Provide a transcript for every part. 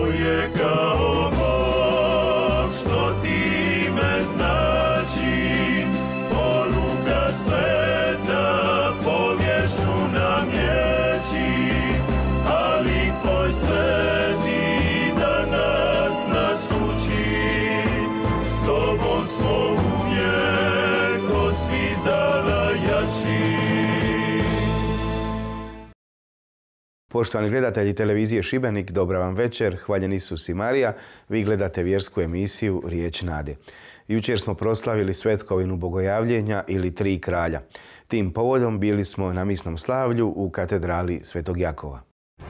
je kao Bog, što ti me znači, poruka sveta, povješu nam riječi, ali tvoj sveti danas nas uči, s tobom smo uvijek od svizala jači. Poštovani gledatelji televizije Šibenik, dobra vam večer, hvaljen Isus i Marija. Vi gledate vjersku emisiju Riječ nade. Jučer smo proslavili svetkovinu Bogojavljenja ili Tri kralja. Tim povodom bili smo na misnom slavlju u katedrali Svetog Jakova.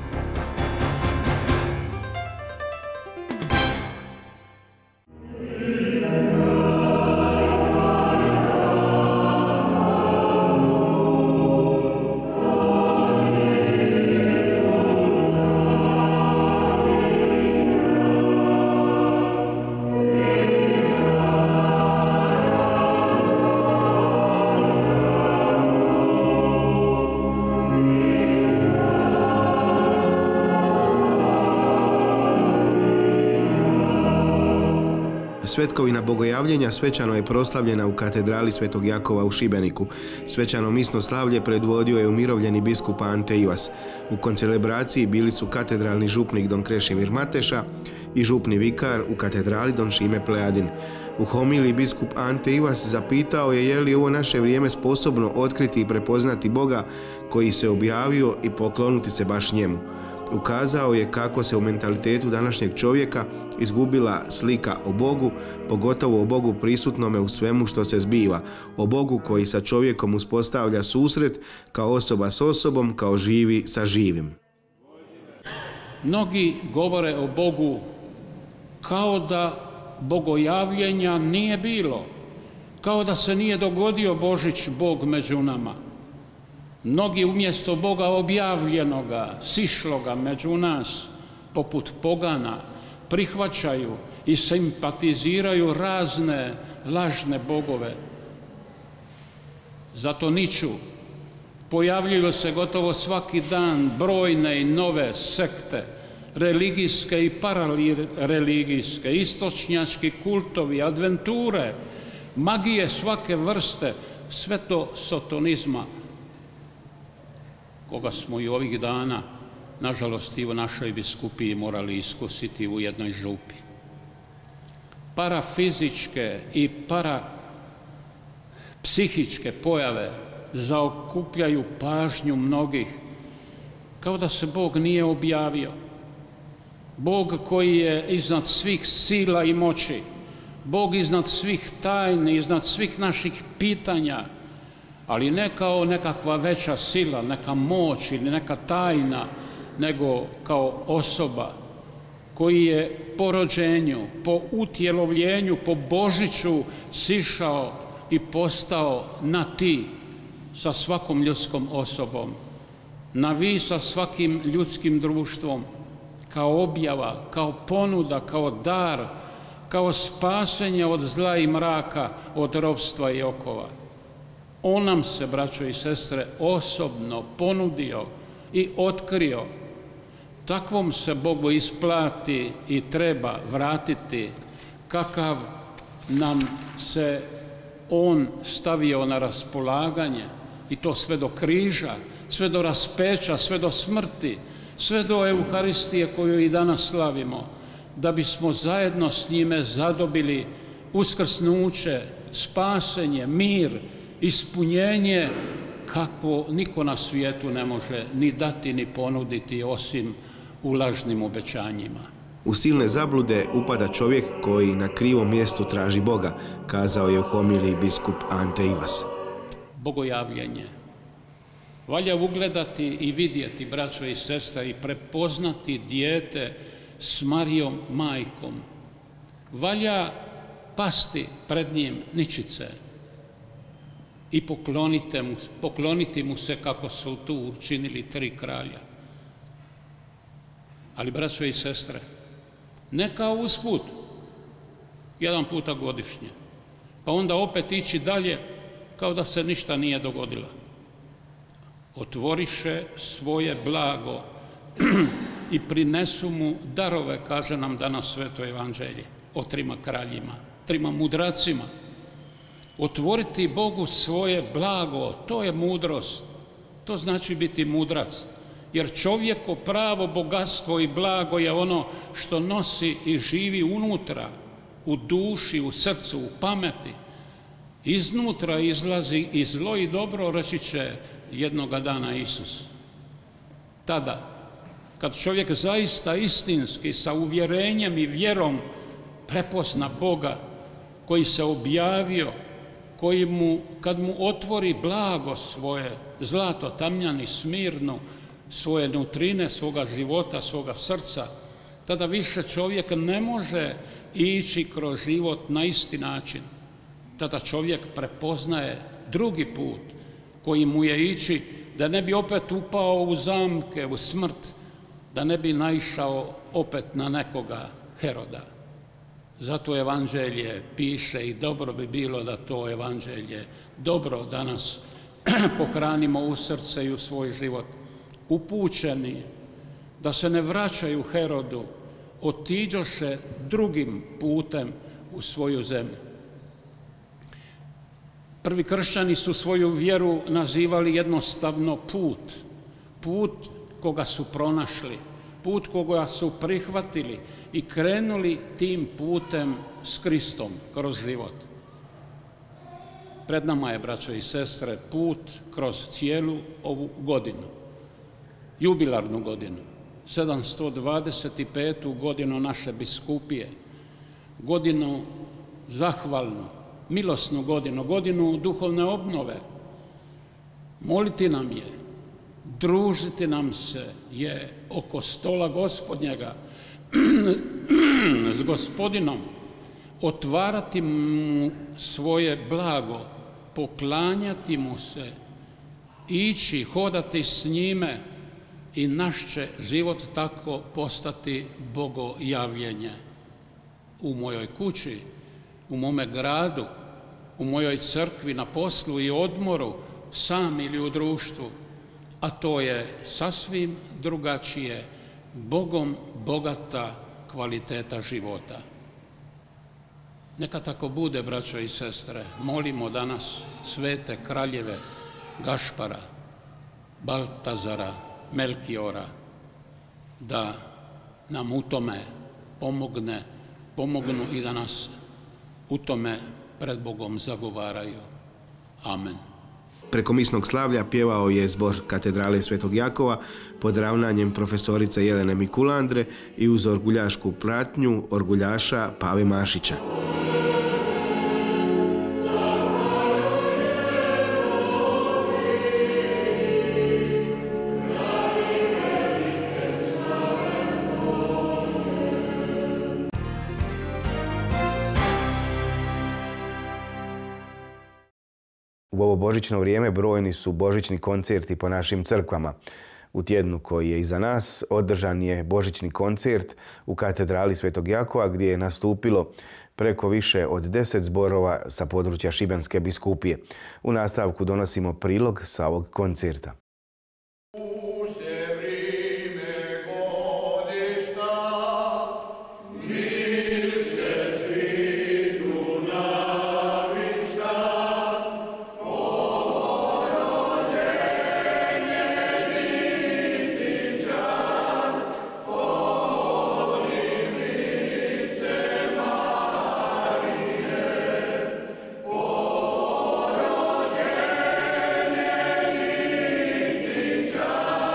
Svetkovina Bogojavljenja svečano je proslavljena u katedrali Svetog Jakova u Šibeniku. Svečano misno slavlje predvodio je umirovljeni biskup Ante Ivas. U koncelebraciji bili su katedralni župnik don Krešimir Mateša i župni vikar u katedrali don Šime Plejadin. U homiliji biskup Ante Ivas zapitao je li ovo naše vrijeme sposobno otkriti i prepoznati Boga koji se objavio i poklonuti se baš njemu. Ukazao je kako se u mentalitetu današnjeg čovjeka izgubila slika o Bogu, pogotovo o Bogu prisutnome u svemu što se zbiva, o Bogu koji sa čovjekom uspostavlja susret kao osoba s osobom, kao živi sa živim. Mnogi govore o Bogu kao da bogojavljenja nije bilo, kao da se nije dogodio Božić, Bog među nama. Mnogi umjesto Boga objavljenoga, sišloga među nas, poput pogana, prihvaćaju i simpatiziraju razne lažne bogove. Zato niču. Pojavljuju se gotovo svaki dan brojne i nove sekte, religijske i parareligijske, istočnjački kultovi, adventure, magije svake vrste, sve to sotonizma, koga smo i ovih dana, nažalost i u našoj biskupiji, morali iskusiti u jednoj župi. Parafizičke i parapsihičke pojave zaokupljaju pažnju mnogih, kao da se Bog nije objavio. Bog koji je iznad svih sila i moći, Bog iznad svih tajni, iznad svih naših pitanja, ali ne kao nekakva veća sila, neka moć ili neka tajna, nego kao osoba koji je po rođenju, po utjelovljenju, po Božiću sišao i postao na ti sa svakom ljudskom osobom, na vi sa svakim ljudskim društvom, kao objava, kao ponuda, kao dar, kao spasenje od zla i mraka, od ropstva i okova. On nam se, braćo i sestre, osobno ponudio i otkrio. Takvom se Bogu isplati i treba vratiti kakav nam se On stavio na raspolaganje, i to sve do križa, sve do raspeća, sve do smrti, sve do Euharistije koju i danas slavimo, da bismo zajedno s njime zadobili uskrsnuće, spasenje, mir, ispunjenje kakvo niko na svijetu ne može ni dati ni ponuditi osim u lažnim obećanjima. U silne zablude upada čovjek koji na krivom mjestu traži Boga, kazao je u homiliji biskup Ante Ivas. Bogojavljenje. Valja ugledati i vidjeti, braćo i sestre, i prepoznati dijete s Marijom majkom. Valja pasti pred njim ničice i pokloniti mu se kako su tu učinili tri kralja. Ali, braćo i sestre, ne kao usput, jedan puta godišnje, pa onda opet ići dalje kao da se ništa nije dogodilo. Otvoriše svoje blago i prinesu mu darove, kaže nam danas Sveto evanđelje, o 3 kraljima, 3 mudracima. Otvoriti Bogu svoje blago, to je mudrost, to znači biti mudrac. Jer čovjeko pravo bogatstvo i blago je ono što nosi i živi unutra, u duši, u srcu, u pameti. Iznutra izlazi i zlo i dobro, reći će jednoga dana Isus. Tada, kad čovjek zaista istinski, sa uvjerenjem i vjerom prepozna Boga koji se objavio, koji kad mu otvori blago svoje, zlato, tamjan i smirnu, svoje nutrine, svoga života, svoga srca, tada više čovjek ne može ići kroz život na isti način. Tada čovjek prepoznaje drugi put koji mu je ići, da ne bi opet upao u zamke, u smrt, da ne bi naišao opet na nekoga Heroda. Zato evanđelje piše i dobro bi bilo da to evanđelje dobro danas pohranimo u srce i u svoj život. Upućeni da se ne vraćaju Herodu, otiđoše drugim putem u svoju zemlju. Prvi kršćani su svoju vjeru nazivali jednostavno put koga su pronašli, put koga su prihvatili i krenuli tim putem s Kristom kroz život. Pred nama je, braćo i sestre, put kroz cijelu ovu godinu, jubilarnu godinu, 725. godinu naše biskupije, godinu zahvalnu, milosnu godinu, godinu duhovne obnove. Moliti nam je, družiti nam se je oko stola Gospodnjega s Gospodinom, otvarati mu svoje blago, poklanjati mu se, ići, hodati s njime i naš će život tako postati bogojavljenje. U mojoj kući, u mome gradu, u mojoj crkvi, na poslu i odmoru, sam ili u društvu, a to je sasvim drugačije, Bogom bogata kvaliteta života. Neka tako bude, braćo i sestre. Molimo danas svete kraljeve Gašpara, Baltazara, Melkiora, da nam u tome pomognu i da nas u tome pred Bogom zagovaraju. Amen. Preko misnog slavlja pjevao je zbor katedrale Svetog Jakova pod ravnanjem profesorice Jelene Mikulandre i uz orguljašku pratnju orguljaša Pave Mašića. U ovo božićno vrijeme brojni su božićni koncerti po našim crkvama. U tjednu koji je iza nas održan je božićni koncert u katedrali Svetog Jakova gdje je nastupilo preko više od 10 zborova sa područja Šibenske biskupije. U nastavku donosimo prilog sa ovog koncerta. Yeah.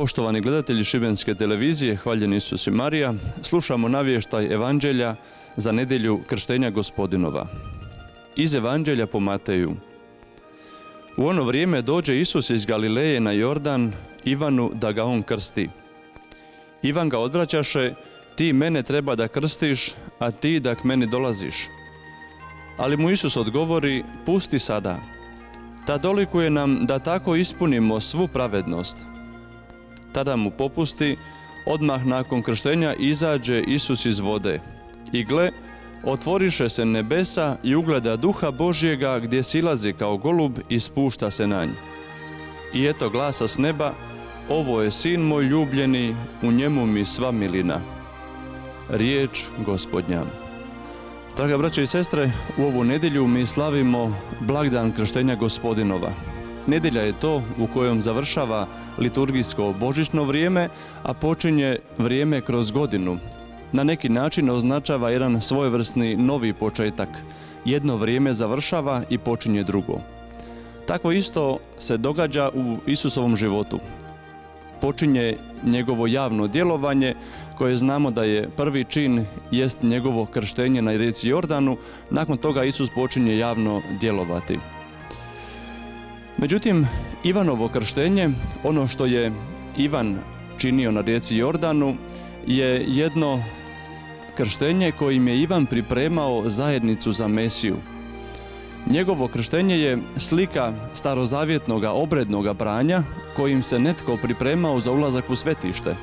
Poštovani gledatelji Šibenske televizije, hvaljeni Isus i Marija, slušamo navještaj Evanđelja za nedjelju krštenja Gospodinova. Iz Evanđelja po Mateju. U ono vrijeme dođe Isus iz Galileje na Jordan Ivanu da ga on krsti. Ivan ga odvraćaše: ti mene treba da krstiš, a ti da k meni dolaziš. Ali mu Isus odgovori: pusti sada. Ta dolikuje nam da tako ispunimo svu pravednost. Tada mu popusti, odmah nakon krštenja izađe Isus iz vode. I gle, otvoriše se nebesa i ugleda Duha Božjega gdje silazi kao golub i spušta se na nj. I eto glasa s neba: ovo je sin moj ljubljeni, u njemu mi sva milina. Riječ Gospodnja. Draga braće i sestre, u ovu nedjelju mi slavimo blagdan krštenja Gospodinova. Nedjelja je to u kojom završava liturgijsko božićno vrijeme, a počinje vrijeme kroz godinu. Na neki način označava jedan svojevrsni novi početak. Jedno vrijeme završava i počinje drugo. Tako isto se događa u Isusovom životu. Počinje njegovo javno djelovanje, koje znamo da je prvi čin jest njegovo krštenje na rijeci Jordanu. Nakon toga Isus počinje javno djelovati. Međutim, Ivanovo krštenje, ono što je Ivan činio na rijeci Jordanu, je jedno krštenje kojim je Ivan pripremao zajednicu za Mesiju. Njegovo krštenje je slika starozavjetnoga obrednoga pranja kojim se netko pripremao za ulazak u svetište.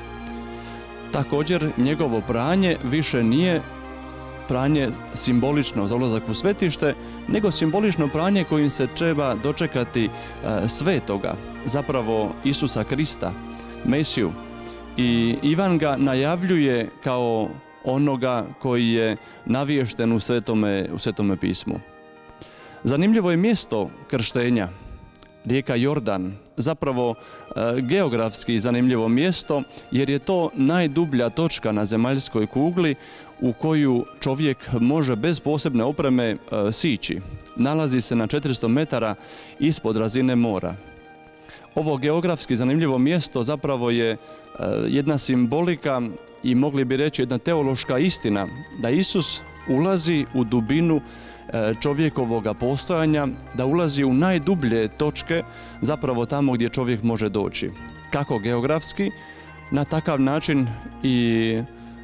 Također, njegovo pranje više nije pranje simbolično za ulazak u svetište, nego simbolično pranje kojim se treba dočekati svetoga, zapravo Isusa Krista, Mesiju. I Ivan ga najavljuje kao onoga koji je navješten u Svetome pismu. Zanimljivo je mjesto krštenja, rijeka Jordan, zapravo geografski zanimljivo mjesto, jer je to najdublja točka na zemaljskoj kugli u koju čovjek može bez posebne opreme sići. Nalazi se na 400 metara ispod razine mora. Ovo geografski zanimljivo mjesto zapravo je jedna simbolika i mogli bi reći jedna teološka istina, da Isus ulazi u dubinu čovjekovoga postojanja, da ulazi u najdublje točke, zapravo tamo gdje čovjek može doći. Kako geografski, na takav način i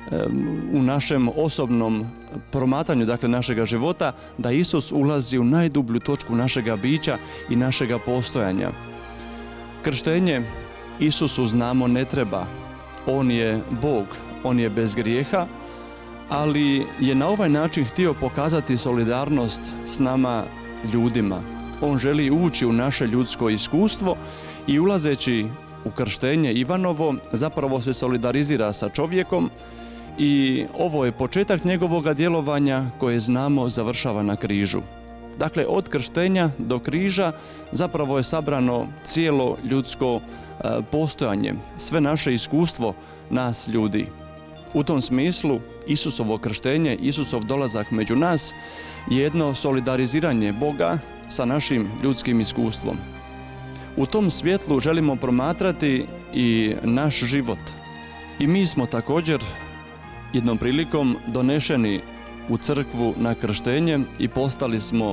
u našem osobnom promatranju, dakle našega života, da Isus ulazi u najdublju točku našega bića i našega postojanja. Krštenje Isusu, znamo, ne treba. On je Bog, on je bez grijeha, ali je na ovaj način htio pokazati solidarnost s nama ljudima. On želi ući u naše ljudsko iskustvo i ulazeći u krštenje Ivanovo zapravo se solidarizira sa čovjekom i ovo je početak njegovoga djelovanja koje, znamo, završava na križu. Dakle, od krštenja do križa zapravo je sabrano cijelo ljudsko postojanje, sve naše iskustvo nas ljudi. U tom smislu Isusovo krštenje, Isusov dolazak među nas je jedno solidariziranje Boga sa našim ljudskim iskustvom. U tom svjetlu želimo promatrati i naš život. I mi smo također jednom prilikom donešeni u crkvu na krštenje i postali smo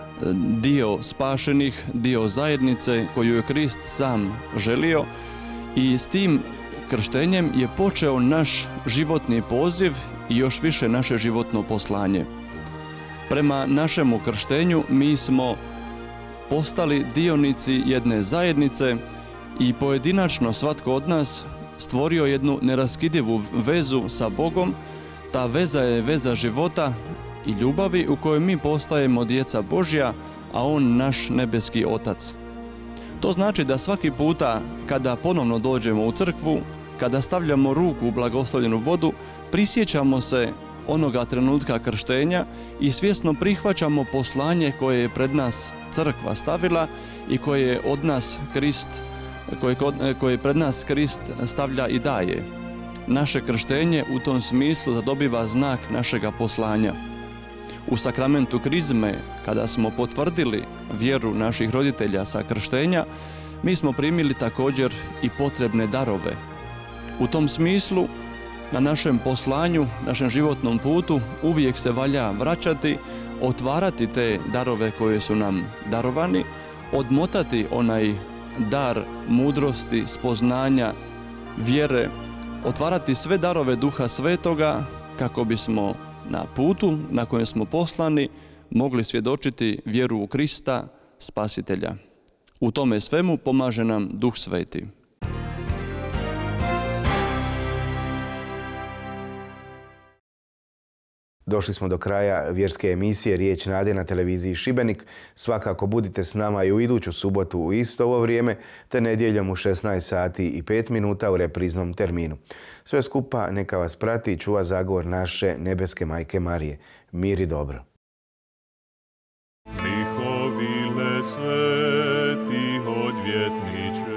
dio spašenih, dio zajednice koju je Krist sam želio, i s tim krštenjem je počeo naš životni poziv i još više naše životno poslanje. Prema našemu krštenju mi smo postali dionici jedne zajednice i pojedinačno svatko od nas stvorio jednu neraskidivu vezu sa Bogom. Ta veza je veza života i ljubavi u kojoj mi postajemo djeca Božja, a On naš nebeski Otac. To znači da svaki puta kada ponovno dođemo u crkvu, kada stavljamo ruku u blagoslovljenu vodu, prisjećamo se onoga trenutka krštenja i svjesno prihvaćamo poslanje koje je pred nas crkva stavila i koje je od nas Krist, koje pred nas Krist stavlja i daje. Naše krštenje u tom smislu zadobiva znak našega poslanja. U sakramentu krizme, kada smo potvrdili vjeru naših roditelja sa krštenja, mi smo primili također i potrebne darove. U tom smislu, na našem poslanju, našem životnom putu, uvijek se valja vraćati, otvarati te darove koje su nam darovani, odmotati onaj dar mudrosti, spoznanja, vjere, otvarati sve darove Duha Svetoga kako bismo na putu na kojem smo poslani mogli svjedočiti vjeru u Krista, Spasitelja. U tome svemu pomaže nam Duh Sveti. Došli smo do kraja vjerske emisije Riječ nade na televiziji Šibenik. Svakako budite s nama i u iduću subotu u isto ovo vrijeme, te nedjeljom u 16 sati i 5 minuta u repriznom terminu. Sve skupa neka vas prati i čuva zagovor naše nebeske Majke Marije. Mir i dobro. Mihovile sveti odvjetniče,